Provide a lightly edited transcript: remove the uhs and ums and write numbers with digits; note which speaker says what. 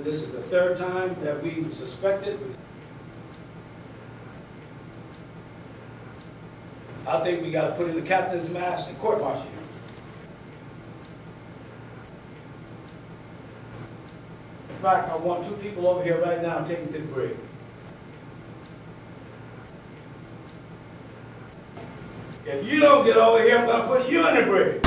Speaker 1: this is the third time that we suspected. I think we got to put in the captain's mask and court-martial you. In fact, I want 2 people over here right now taking to the brig. If you don't get over here, I'm going to put you in the brig.